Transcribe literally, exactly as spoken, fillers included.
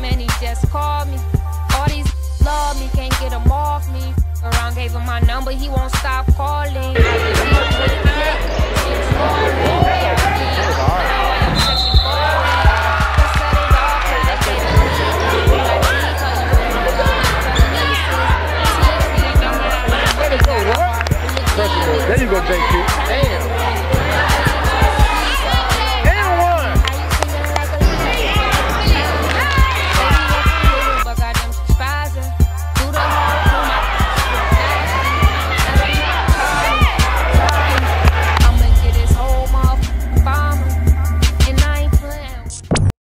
and he just called me. All these love me, can't get him off me. Around gave him my number, he won't stop calling. I can see him with the click, it's rolling.